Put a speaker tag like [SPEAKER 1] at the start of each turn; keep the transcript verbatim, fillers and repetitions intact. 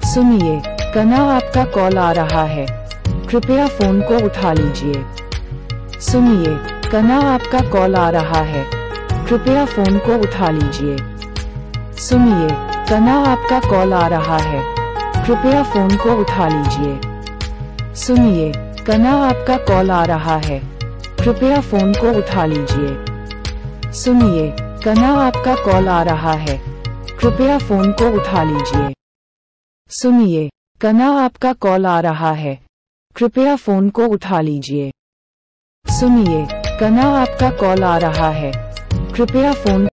[SPEAKER 1] सुनिए, कना आपका कॉल आ रहा है, कृपया फोन को उठा लीजिए। सुनिए, कना आपका कॉल आ रहा है, कृपया फोन को उठा लीजिए। सुनिए, कना आपका कॉल आ रहा है, कृपया फोन को उठा लीजिए। सुनिए, कना आपका कॉल आ रहा है, कृपया फोन को उठा लीजिए। सुनिए, कना आपका कॉल आ रहा है, कृपया फोन को उठा लीजिए। सुनिए, कना आपका कॉल आ रहा है, कृपया फोन को उठा लीजिए। सुनिए, कना आपका कॉल आ रहा है, कृपया फोन